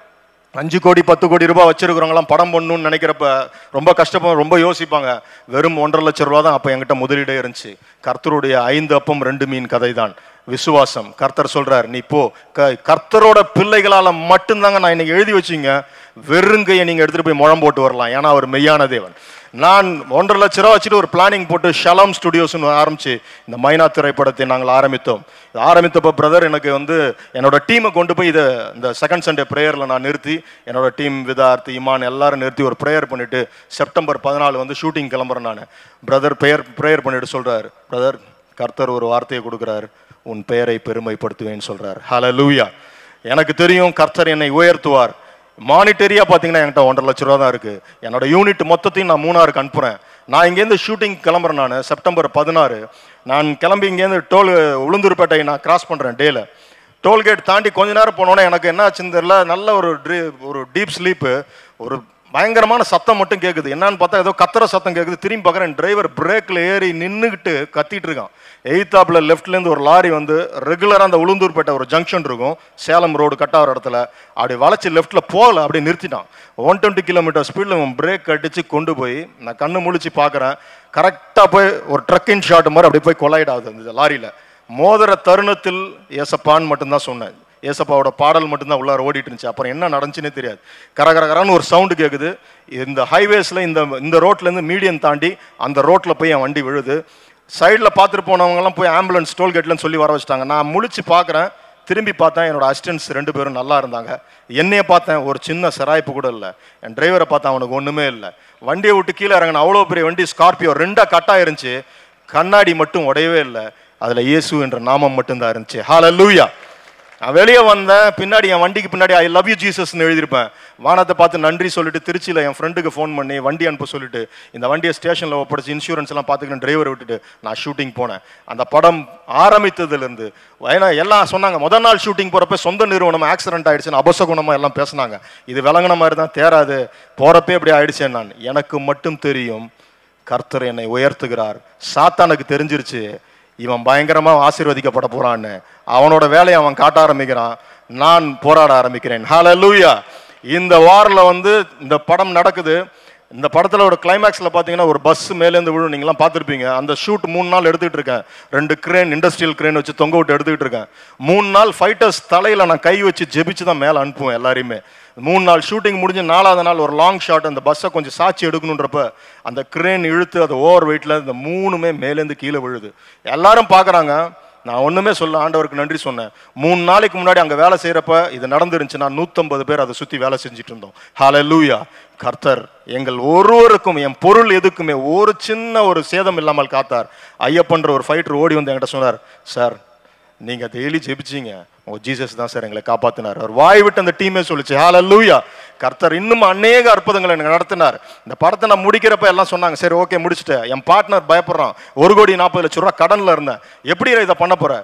5 கோடி 10 கோடி ரூபாய் வச்சிருக்கிறவங்களாம் படம் பண்ணணும்னு நினைக்கிறப்ப ரொம்ப கஷ்டப்படும், ரொம்ப யோசிப்பாங்க. வெறும் 1.5 லட்சம் ரூபா தான் அப்போ என்கிட்ட முதலீடே இருந்துச்சு. கர்த்தருடைய 5 அப்பம் 2 மீன் கதை தான் விசுவாசம். கர்த்தர் சொல்றார், நீ போ. கர்த்தரோட பிள்ளைகளால மட்டும்தாங்க நான் இன்னைக்கு எழுதி வச்சிங்க, வெறுங்கையை நீங்க எடுத்துட்டு போய் முழம் போட்டு வரலாம். ஏன்னா அவர் மெய்யான தேவன். நான் 1.5 லட்ச ரூபா வச்சுட்டு ஒரு பிளானிங் போட்டு ஷலாம் ஸ்டுடியோஸ்னு ஆரம்பிச்சு இந்த மைனா திரைப்படத்தை நாங்கள் ஆரம்பித்தோம். ஆரம்பித்தப்போ பிரதர் எனக்கு என்னோட டீமை கொண்டு போய் இந்த செகண்ட் சண்டே ப்ரேயரில் நான் நிறுத்தி, என்னோட டீம் விதார்த் இமான் எல்லாரும் நிறுத்தி ஒரு ப்ரேயர் பண்ணிட்டு செப்டம்பர் 14 ஷூட்டிங் கிளம்புறேன். நான் பிரதர் ப்ரேயர் பண்ணிட்டு சொல்றாரு, பிரதர் கர்த்தர் ஒரு வார்த்தையை கொடுக்குறாரு, உன் பெயரை பெருமைப்படுத்துவேன்னு சொல்றாரு. ஹல்லேலூயா. எனக்கு தெரியும் கர்த்தர் என்னை உயர்த்துவார். மானிட்டரியா பார்த்தீங்கன்னா என்கிட்ட 1.5 லட்ச ரூபா தான் இருக்கு. என்னோட யூனிட் மொத்தத்தையும் நான் மூணாருக்கு அனுப்புறேன். நான் இங்கேருந்து ஷூட்டிங் கிளம்புறேன். நான் செப்டம்பர் 16 நான் கிளம்பி இங்கேருந்து உளுந்தூர்பேட்டை நான் கிராஸ் பண்ணுறேன். டேல டோல்கேட் தாண்டி கொஞ்ச நேரம் போனோன்னே எனக்கு என்ன ஆச்சுன்னு தெரியல, நல்ல ஒரு டீப் ஸ்லீப்பு, ஒரு பயங்கரமான சத்தம் மட்டும் கேட்குது. என்னன்னு பார்த்தா ஏதோ கத்துற சத்தம் கேட்குது. திரும்பி பார்க்குறேன், டிரைவர் பிரேக்கில் ஏறி நின்றுக்கிட்டு கத்திட்டு இருக்கான். எய்த்தாப்பில் லெஃப்ட்லேருந்து ஒரு லாரி ரெகுலராக அந்த உளுந்தூர்பேட்டை ஒரு ஜங்ஷன் இருக்கும், சேலம் ரோடு கட்டாகிற இடத்துல, அப்படி வளைச்சி லெஃப்ட்டில் போகல, அப்படி நிறுத்திட்டான். 120 கிலோமீட்டர் ஸ்பீடில் பிரேக் அடித்து கொண்டு போய் நான் கண்ணு முழிச்சு பார்க்குறேன். கரெக்டாக போய் ஒரு ட்ரக்கிங் ஷாட் மாதிரி அப்படி போய் கொலையிடாது அந்த லாரியில். மோதிர தருணத்தில் ஏசப்பான்னு மட்டும்தான் சொன்னேன். ஏசப்பாவோட பாடல் மட்டும்தான் உள்ளார ஓடிட்டு இருந்துச்சு. அப்புறம் என்ன நடந்துச்சுன்னே தெரியாது. கரகரகரான்னு ஒரு சவுண்டு கேட்குது. இந்த ஹைவேஸில் இந்த ரோட்லேருந்து மீடியம் தாண்டி அந்த ரோட்டில் போய் என் வண்டி விழுது. சைடில் பார்த்துட்டு போனவங்கலாம் போய் ஆம்புலன்ஸ் டோல்கேட்லன்னு சொல்லி வர வச்சுட்டாங்க. நான் முழிச்சு பார்க்குறேன், திரும்பி பார்த்தேன், என்னோட அசிஸ்டன்ஸ் 2 பேரும் நல்லா இருந்தாங்க. என்னையே பார்த்தேன், ஒரு சின்ன சிராய்ப்பு கூட இல்லை. என் டிரைவரை பார்த்தேன், அவனுக்கு ஒன்றுமே இல்லை. வண்டியை விட்டு கீழே இறங்கின அவ்வளோ பெரிய வண்டி ஸ்கார்பியோ 2 கட்டாக இருந்துச்சு, கண்ணாடி மட்டும் உடையவே இல்லை. அதில் இயேசு என்ற நாமம் மட்டும்தான் இருந்துச்சு. ஹல்லேலூயா. நான் வெளியே வந்தேன், பின்னாடி என் வண்டிக்கு பின்னாடி ஐ லவ் யூ ஜீசஸ்ன்னு எழுதியிருப்பேன். வானத்தை பார்த்து நன்றி சொல்லிட்டு திருச்சியில் என் ஃப்ரெண்டுக்கு ஃபோன் பண்ணி வண்டி அனுப்ப சொல்லிட்டு இந்த வண்டியை ஸ்டேஷனில் ஒப்படைச்சு இன்சூரன்ஸ் எல்லாம் பார்த்துக்கிட்டு டிரைவரை விட்டுட்டு நான் ஷூட்டிங் போனேன். அந்த படம் ஆரம்பித்ததுலேருந்து ஏன்னா எல்லாம் சொன்னாங்க, முதல் நாள் ஷூட்டிங் போகிறப்ப சொந்த நிறுவனம் ஆக்சிடென்ட் ஆகிடுச்சுன்னு அபசகுணமாக எல்லாம் பேசினாங்க. இது விளங்கின மாதிரி தான், தேராது, போகிறப்பே அப்படி ஆயிடுச்சேன். நான் எனக்கு மட்டும் தெரியும் கர்த்தர் என்னை உயர்த்துகிறார். சாத்தானுக்கு தெரிஞ்சிருச்சு இவன் பயங்கரமாக ஆசீர்வதிக்கப்பட போறான்னு. அவனோட வேலையை அவன் காட்ட ஆரம்பிக்கிறான், நான் போராட ஆரம்பிக்கிறேன். ஹல்லேலூயா. இந்த வாரில் இந்த படம் நடக்குது. இந்த படத்தில் ஒரு கிளைமேக்ஸில் பார்த்தீங்கன்னா ஒரு பஸ் மேலேருந்து விழும், நீங்களாம் பார்த்துருப்பீங்க. அந்த ஷூட் 3 நாள் எடுத்துக்கிட்டு இருக்கேன். 2 கிரேன், இண்டஸ்ட்ரியல் கிரேன் வச்சு தொங்க விட்டு எடுத்துக்கிட்டு இருக்கேன். 3 நாள் ஃபைட்டர்ஸ் தலையில் நான் கை வச்சு ஜெபிச்சு தான் மேலே அனுப்புவேன் எல்லாரையுமே. 3 நாள் ஷூட்டிங் முடிஞ்சு 4ஆவது நாள் ஒரு லாங் ஷாட், அந்த பஸ்ஸை கொஞ்சம் சாட்சி எடுக்கணுன்றப்ப அந்த கிரேன் இழுத்து அது ஓவர் வெயிட்டில் இந்த 3மே மேலேருந்து கீழே விழுது. எல்லாரும் பார்க்குறாங்க. நான் ஒன்றுமே சொல்ல, ஆண்டவருக்கு நன்றி சொன்னேன். 3 நாளைக்கு முன்னாடி அங்கே வேலை செய்கிறப்ப இது நடந்துருந்துச்சுன்னா 150 பேர் அதை சுற்றி வேலை செஞ்சுட்டு இருந்தோம். ஹல்லேலூயா. கர்த்தர் எங்கள் ஒருவருக்கும் என் பொருள் எதுக்குமே ஒரு சின்ன ஒரு சேதம் இல்லாமல் காத்தார். ஐயப்பன்ற ஒரு ஃபைட்டர் ஓடி வந்து என்கிட்ட சொன்னார், சார் நீங்கள் டெய்லி ஜெபிச்சிங்க, உங்கள் ஜீசஸ் தான் சார் எங்களை காப்பாற்றினார். அவர் வாய் விட்டு அந்த டீமே சொல்லிச்சு. ஹல்லேலூயா. கர்த்தர் இன்னும் அநேக அற்புதங்களை எனக்கு நடத்தினார். இந்த படத்தை நான் முடிக்கிறப்ப எல்லாம் சொன்னாங்க, சரி ஓகே முடிச்சுட்டேன். என் பார்ட்னர் பயப்படுறான், 1,40,00,000 ரூபா கடனில் இருந்தேன், எப்படி இதை பண்ண போற?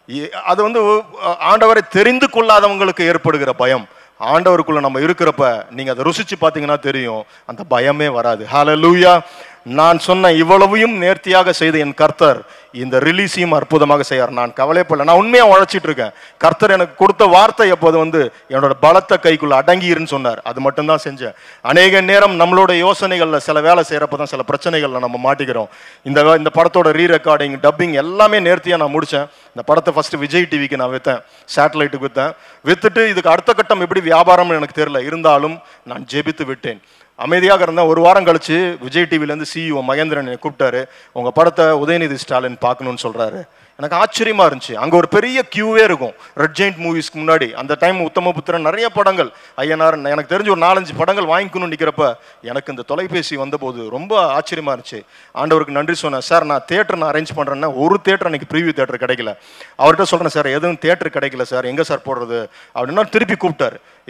அது ஆண்டவரை தெரிந்து கொள்ளாதவங்களுக்கு ஏற்படுகிற பயம். ஆண்டவருக்குள்ள நம்ம இருக்கிறப்ப நீங்க அதை ருசிச்சு பார்த்தீங்கன்னா தெரியும், அந்த பயமே வராது. ஹல்லேலூயா. நான் சொன்ன இவ்வளவையும் நேர்த்தியாக செய்த என் கர்த்தர் இந்த ரிலீஸையும் அற்புதமாக செய்யார். நான் கவலைப்படல, நான் உண்மையா உழைச்சிட்டு இருக்கேன். கர்த்தர் எனக்கு கொடுத்த வார்த்தை எப்போது என்னோட பலத்த கைக்குள்ள அடங்கிருன்னு சொன்னார், அது மட்டும்தான் செஞ்சேன். அநேக நேரம் நம்மளோட யோசனைகள்ல சில வேலை செய்யறப்பதான் சில பிரச்சனைகள்ல நம்ம மாட்டிக்கிறோம். இந்த படத்தோட ரீரெக்கார்டிங், டப்பிங் எல்லாமே நேர்த்தியா நான் முடிச்சேன். இந்த படத்தை ஃபர்ஸ்ட் விஜய் டிவிக்கு நான் விற்றேன், சேட்டலைட்டுக்கு வித்துட்டு இதுக்கு அடுத்த கட்டம் எப்படி வியாபாரம்னு எனக்கு தெரியல, இருந்தாலும் நான் ஜெபித்து விட்டேன். அமைதியாக இருந்தேன். ஒரு வாரம் கழிச்சு விஜய் டிவிலேருந்து CEO மகேந்திரன் என்னை கூப்பிட்டாரு, உங்கள் படத்தை உதயநிதி ஸ்டாலின் பார்க்கணும்னு சொல்கிறாரு. எனக்கு ஆச்சரியமாக இருந்துச்சு. அங்கே ஒரு பெரிய கியூவே இருக்கும் ரெட் ஜெயிண்ட் மூவிஸ்க்கு முன்னாடி. அந்த டைம் உத்தமபுத்திரன் நிறைய படங்கள், ஐயனார், எனக்கு தெரிஞ்சு ஒரு 4-5 படங்கள் வாங்கிக்கணும்னு நிற்கிறப்ப எனக்கு இந்த தொலைபேசி வந்தபோது ரொம்ப ஆச்சரியமாக இருந்துச்சு. ஆண்டவருக்கு நன்றி சொன்னேன். சார் நான் தேட்டர் நான் அரேஞ்ச் பண்ணுறேன்னா ஒரு தேட்டர் அன்றைக்கி ப்ரீவியூ தேட்டர் கிடைக்கல. அவர்கிட்ட சொல்கிறேன், சார் எதுவும் தேட்டர் கிடைக்கல சார், எங்கே சார் போடுறது அப்படின்னா திருப்பி கூப்பிட்டாரு.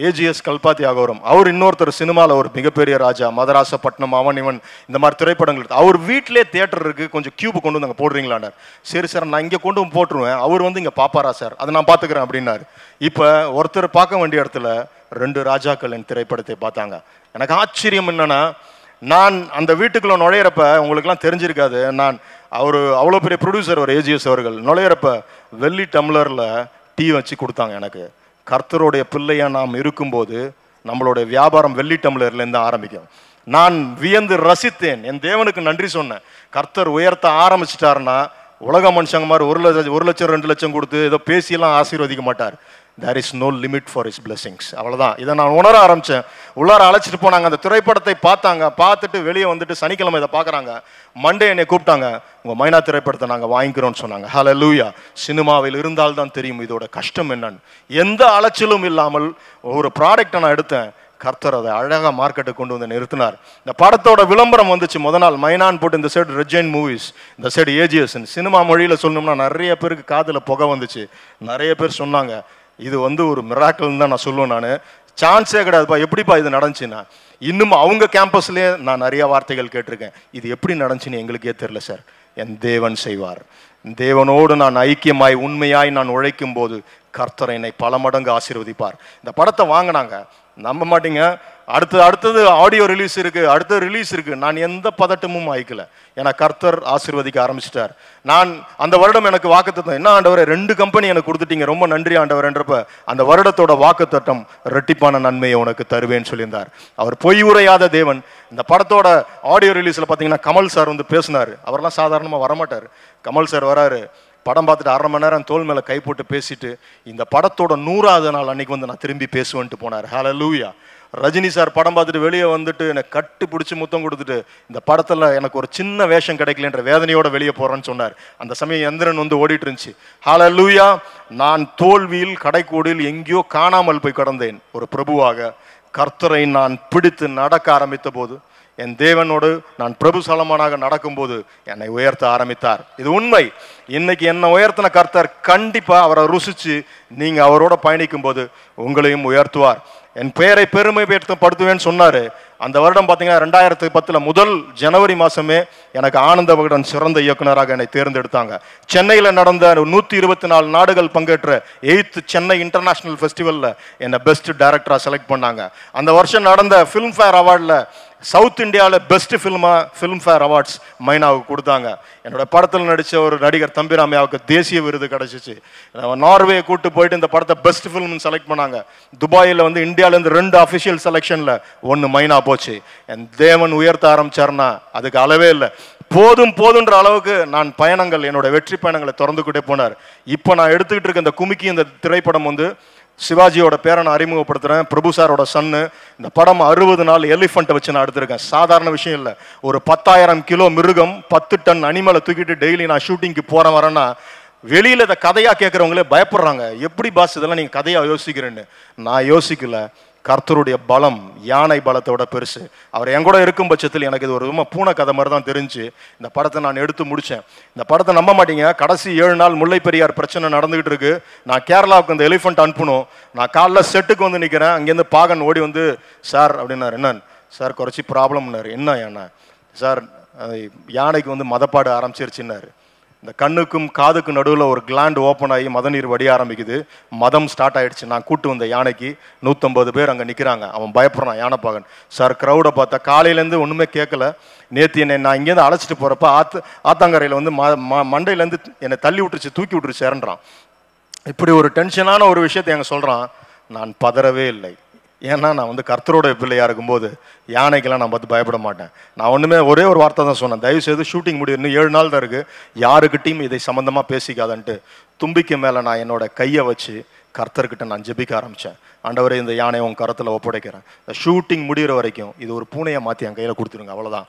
ஏஜிஎஸ் கல்பாத்தி அகோரம். அவர் இன்னொருத்தர் சினிமாவில் ஒரு மிகப்பெரிய ராஜா, மதராசப்பட்டினம், அவன் இவன் இந்த மாதிரி திரைப்படங்கள். அவர் வீட்டிலே தியேட்டர் இருக்கு, கொஞ்சம் கியூப் கொண்டு வந்து அங்கே போடுறீங்களாண்டார். சரி சார், நான் இங்கே கொண்டு வந்து போட்டுருவேன், அவர் வந்து இங்கே பாப்பாரா சார், அதை நான் பார்த்துக்கிறேன் அப்படின்னாரு. இப்போ ஒருத்தர் பார்க்க வேண்டிய இடத்துல 2 ராஜாக்கள் என் திரைப்படத்தை பார்த்தாங்க. எனக்கு ஆச்சரியம் என்னன்னா, நான் அந்த வீட்டுக்குள்ள நுழையிறப்ப உங்களுக்குலாம் தெரிஞ்சிருக்காது, நான் அவர் அவ்வளோ பெரிய ப்ரொடியூசர் ஒரு ஏஜிஎஸ் அவர்கள், நுழையிறப்ப வெள்ளி டம்ளரில் டீ வச்சு கொடுத்தாங்க எனக்கு. கர்த்தருடைய பிள்ளையா நாம் இருக்கும்போது நம்மளுடைய வியாபாரம் வெள்ளி டம்ளர்லேருந்து ஆரம்பிக்கும். நான் வியந்து ரசித்தேன், என் தேவனுக்கு நன்றி சொன்னேன். கர்த்தர் உயர்த்த ஆரம்பிச்சிட்டாருன்னா உலக மனுஷங்க மாதிரி 1 லட்சம் 2 லட்சம் கொடுத்து ஏதோ பேசியெல்லாம் ஆசீர்வதிக்க மாட்டார். There is no limit for his blessings. அவ்வளோதான். இதை நான் உணர ஆரம்பித்தேன். உள்ளார அழைச்சிட்டு போனாங்க, அந்த திரைப்படத்தை பார்த்தாங்க. பார்த்துட்டு வெளியே வந்துட்டு சனிக்கிழமை இதை பார்க்குறாங்க. மண்டே என்னை கூப்பிட்டாங்க, உங்கள் மைனா திரைப்படத்தை நாங்கள் வாங்கிக்கிறோன்னு சொன்னாங்க. ஹல்லேலூயா. சினிமாவில் இருந்தால்தான் தெரியும் இதோட கஷ்டம் என்னன்னு. எந்த அலைச்சலும் இல்லாமல் ஒரு ப்ராடக்டை நான் எடுத்தேன். கர்த்தர் அதை அழகாக மார்க்கெட்டை கொண்டு வந்து நிறுத்தினார். இந்த படத்தோட விளம்பரம் வந்துச்சு. முதல் நாள் மைனான் போட்டு இந்த சைடு ரெஜைன் மூவிஸ், இந்த சைடு ஏஜிஎஸ். சினிமா மொழியில் சொல்லணும்னா நிறைய பேருக்கு காதில் புகை வந்துச்சு. நிறைய பேர் சொன்னாங்க, இது வந்து ஒரு மிராக்கிள்னு தான் நான் சொல்லுவேன். நான் சான்ஸே கிடையாதுப்பா, எப்படிப்பா இது நடந்துச்சுன்னா. இன்னும் அவங்க கேம்பஸ்லேயே நான் நிறைய வார்த்தைகள் கேட்டிருக்கேன், இது எப்படி நடந்துச்சுன்னு எங்களுக்கே தெரியல சார், என் தேவன் செய்வார். தேவனோடு நான் ஐக்கியமாய் உண்மையாய் நான் உழைக்கும் போது கர்த்தர் என்னை பல மடங்கு ஆசீர்வதிப்பார். இந்த படத்தை வாங்கினாங்க, நம்ப மாட்டீங்க, அடுத்தது ஆடியோ ரிலீஸ் இருக்கு, அடுத்த ரிலீஸ் இருக்கு. நான் எந்த பதட்டமும் ஆயிக்கல, ஏன்னா கர்த்தர் ஆசீர்வதிக்க ஆரம்பிச்சிட்டார். நான் அந்த வருடம் எனக்கு வாக்குத்தத்தம், என்ன ஆண்டவரே 2 கம்பெனி எனக்கு கொடுத்துட்டீங்க, ரொம்ப நன்றி ஆண்டவர்ன்றப்ப அந்த வருடத்தோட வாக்குத்தத்தம் இரட்டிப்பான நன்மையை உனக்கு தருவேன்னு சொல்லியிருந்தார். அவர் பொய் உரையாத தேவன். இந்த படத்தோட ஆடியோ ரிலீஸில் பார்த்தீங்கன்னா கமல் சார் வந்து பேசினார். அவரெல்லாம் சாதாரணமாக வரமாட்டார். கமல் சார் வராரு, படம் பார்த்துட்டு 1/2 மணி நேரம் தோல் மேலே கை போட்டு பேசிட்டு இந்த படத்தோட 100வது நாள் அன்னைக்கு வந்து நான் திரும்பி பேசுவேன்ட்டு போனார். ஹல்லேலூயா. ரஜினி சார் படம் பார்த்துட்டு வெளியே வந்துட்டு என்னை கட்டி பிடிச்சி முத்தம் கொடுத்துட்டு இந்த படத்தில் எனக்கு ஒரு சின்ன வேஷம் கிடைக்கலன்ற வேதனையோட வெளியே போகிறேன்னு சொன்னார். அந்த சமயம் எந்திரன் வந்து ஓடிட்டு இருந்துச்சு. ஹல்லேலூயா. நான் தோல்வியில் கடைக்கோடியில் எங்கேயோ காணாமல் போய் கடந்தேன். ஒரு பிரபுவாக கர்த்தரை நான் பிடித்து நடக்க ஆரம்பித்த போது, என் தேவனோடு நான் பிரபு சலமானாக நடக்கும்போது என்னை உயர்த்த ஆரம்பித்தார். இது உண்மை. இன்னைக்கு என்னை உயர்த்தின கர்த்தர் கண்டிப்பா அவரை ருசிச்சு நீங்க அவரோட பயணிக்கும் போது உங்களையும் உயர்த்துவார். என் பெயரை பெருமைப்படுத்துவேன்னு சொன்னாரு. அந்த வருடம் பார்த்தீங்கன்னா 2010 முதல் ஜனவரி மாசமே எனக்கு ஆனந்த விகடன் சிறந்த இயக்குனராக என்னை தேர்ந்தெடுத்தாங்க. சென்னையில் நடந்த 124 நாடுகள் பங்கேற்ற 8th சென்னை இன்டர்நேஷனல் ஃபெஸ்டிவலில் என்னை பெஸ்ட் டைரக்டரா செலக்ட் பண்ணாங்க. அந்த வருஷம் நடந்த ஃபிலிம்ஃபேர் அவார்டில் சவுத் இந்தியாவில் பெஸ்ட் ஃபிலிம்ஃபேர் அவார்ட்ஸ் மைனாவுக்கு கொடுத்தாங்க. என்னோட படத்தில் நடித்த ஒரு நடிகர் தம்பிராமையாவுக்கு தேசிய விருது கிடைச்சிச்சு. நார்வே கூட்டு போயிட்டு இந்த படத்தை பெஸ்ட் ஃபிலிம்னு செலக்ட் பண்ணாங்க. துபாயில் வந்து இந்தியாவிலேருந்து 2 அஃபிஷியல் செலெக்ஷனில் 1 மைனா போச்சு. என் தேவன் உயர்த்த ஆரம்பிச்சார்னா அதுக்கு அளவே இல்லை. போதுன்ற அளவுக்கு நான் பயணங்கள், என்னோட வெற்றி பயணங்களை திறந்துக்கிட்டே போனார். இப்போ நான் எடுத்துக்கிட்டு இருக்க இந்த குமிக்கி இந்த திரைப்படம் வந்து சிவாஜியோட பேரை நான் அறிமுகப்படுத்துகிறேன். பிரபு சாரோட சன்னு. இந்த படம் 60 நாள் எலிஃபண்ட்டை வச்சு நான் எடுத்திருக்கேன். சாதாரண விஷயம் இல்லை. ஒரு 10,000 கிலோ மிருகம், 10 டன் அனிமலை தூக்கிட்டு டெய்லி நான் ஷூட்டிங்க்கு போகிறேன் வரேன்னா வெளியில் இதை கதையாக கேட்குறவங்களே பயப்படுறாங்க. எப்படி பாஸ் இதெல்லாம் நீங்கள் கதையாக யோசிக்கிறேன்னு. நான் யோசிக்கல. கர்த்தருடைய பலம் யானை பலத்தோட பெருசு. அவர் என் கூட இருக்கும் பட்சத்தில் எனக்கு இது ஒரு ரொம்ப பூனை கதை மாதிரி தான் தெரிஞ்சு இந்த படத்தை நான் எடுத்து முடித்தேன். இந்த படத்தை நம்ப மாட்டீங்க, கடைசி 7 நாள் முல்லை பெரியார் பிரச்சனை நடந்துகிட்டு இருக்கு. நான் கேரளாவுக்கு இந்த எலிஃபண்ட் அனுப்பணும். நான் காலைல செட்டுக்கு வந்து நிற்கிறேன். அங்கேருந்து பாகன் ஓடி வந்து சார் அப்படின்னாரு. என்னன்னு சார் குறைச்சி ப்ராப்ளம்னாரு. என்ன யானை சார், யானைக்கு வந்து மதப்பாடு ஆரம்பிச்சிருச்சுன்னாரு. இந்த கண்ணுக்கும் காதுக்கும் நடுவில் ஒரு கிளாண்ட் ஓப்பன் ஆகி மத நீர் வடிய ஆரம்பிக்குது. மதம் ஸ்டார்ட் ஆகிடுச்சு. நான் கூட்டு வந்த யானைக்கு 150 பேர் அங்கே நிற்கிறாங்க. அவன் பயப்படுறான் யானைப்பாகன். சார் க்ரௌடை பார்த்தா காலையிலேருந்து ஒன்றுமே கேட்கல. நேற்று என்னை நான் இங்கேருந்து அழைச்சிட்டு போகிறப்ப ஆத்தங்கரையில் வந்து மண்டையிலேருந்து என்னை தள்ளி விட்டுருச்சு, தூக்கி விட்டுருச்சு இறன்றான். இப்படி ஒரு டென்ஷனான ஒரு விஷயத்தை எங்க சொல்கிறான். நான் பதறவே இல்லை. ஏன்னா நான் வந்து கர்த்தரோட பிள்ளையாக இருக்கும்போது யானைக்கெல்லாம் நான் பார்த்து பயப்பட மாட்டேன். நான் ஒரே ஒரு வார்த்தை தான் சொன்னேன், தயவு செய்து ஷூட்டிங் முடியும் 7 நாள் தான் இருக்குது, யாருக்கிட்டையும் இதை சம்மந்தமாக பேசிக்காதன்ட்டு தும்பிக்கை மேலே நான் என்னோட கையை வச்சு கர்த்தர்கிட்ட நான் ஜெபிக்க ஆரம்பித்தேன். ஆண்டவரே இந்த யானையை உன் கரத்தில் ஒப்படைக்கிறேன். இந்த ஷூட்டிங் முடிகிற வரைக்கும் இது ஒரு பூனையை மாற்றி என் கையில் கொடுத்துருங்க, அவ்வளோதான்.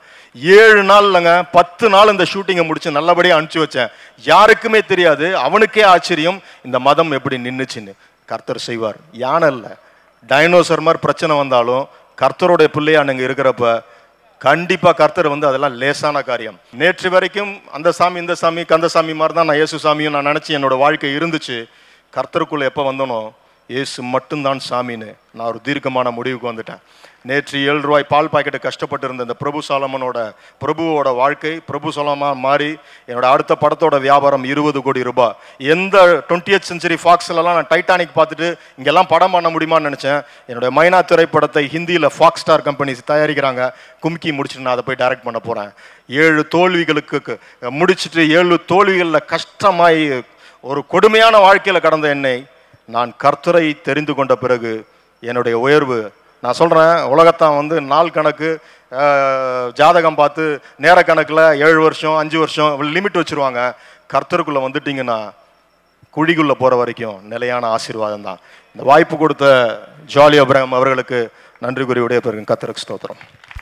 7 நாள் இல்லைங்க, 10 நாள் இந்த ஷூட்டிங்கை முடிச்சு நல்லபடியாக அனுப்பிச்சி வச்சேன். யாருக்குமே தெரியாது. அவனுக்கே ஆச்சரியம் இந்த மதம் எப்படி நின்றுச்சுன்னு. கர்த்தர் செய்வார். யானை இல்லை, டைனோசர் மாதிரி பிரச்சனை வந்தாலும் கர்த்தருடைய பிள்ளையா நீங்கள் இருக்கிறப்ப கண்டிப்பாக கர்த்தர் வந்து அதெல்லாம் லேசான காரியம். நேற்று வரைக்கும் அந்த சாமி இந்த சாமி கந்த சாமி மாதிரி தான் நான் இயேசு சாமியும் நான் நினச்சி என்னோட வாழ்க்கை இருந்துச்சு. கர்த்தருக்குள்ளே எப்போ வந்தனோ இயேசு மட்டும்தான் சாமின்னு நான் ஒரு தீர்க்கமான முடிவுக்கு வந்துட்டேன். நேற்று 7 ரூபாய் பால் பாக்கெட்டு கஷ்டப்பட்டு இருந்த இந்த பிரபுவோட வாழ்க்கை பிரபு சாலமன் மாறி என்னோட அடுத்த படத்தோட வியாபாரம் 20 கோடி ரூபாய். எந்த 20th செஞ்சுரி ஃபாக்ஸ்லலாம் நான் டைட்டானிக் பார்த்துட்டு இங்கெல்லாம் படம் பண்ண முடியுமான்னு நினச்சேன். என்னோட மைனா திரைப்படத்தை ஹிந்தியில் ஃபாக்ஸ் ஸ்டார் கம்பெனிஸ் தயாரிக்கிறாங்க. கும்கி முடிச்சுட்டு நான் அதை போய் டைரக்ட் பண்ண போகிறேன். 7 தோல்விகளுக்கு முடிச்சுட்டு 7 தோல்விகளில் கஷ்டமாய் ஒரு கொடுமையான வாழ்க்கையில் கடந்த என்னை நான் கர்த்தரை தெரிந்து கொண்ட பிறகு என்னுடைய உயர்வு, நான் சொல்கிறேன், உலகத்தான் வந்து நாள் கணக்கு ஜாதகம் பார்த்து நேர கணக்கில் 7 வருஷம் 5 வருஷம் லிமிட் வச்சுருவாங்க. கர்த்தருக்குள்ளே வந்துட்டிங்கன்னா குழிக்குள்ளே போகிற வரைக்கும் நிலையான ஆசீர்வாதம் தான். இந்த வாய்ப்பு கொடுத்த ஜாலி அப்ரஹாம் அவர்களுக்கு நன்றி கூறி விடைய பிறகு கர்த்தருக்கு ஸ்தோத்திரம்.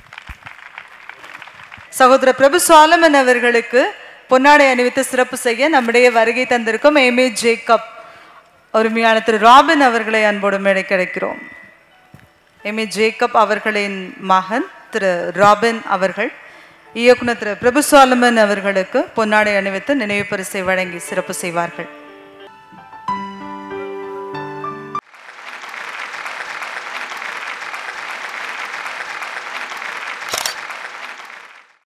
சகோதரர் பிரபு சாலமன் அவர்களுக்கு பொன்னாடை அணிவித்து சிறப்பு செய்ய நம்முடைய வருகை தந்திருக்கும் எம்ஏ ஜேக்கப் அருமையான திரு ராபின் அவர்களை அன்போடு மேடை கிடைக்கிறோம். எம்ஏ ஜேக்கப் அவர்களின் மகன் திரு ராபின் அவர்கள் இயக்குனர் திரு பிரபு சாலமன் அவர்களுக்கு பொன்னாடை அணிவித்து நினைவு பரிசை வழங்கி சிறப்பு செய்வார்கள்.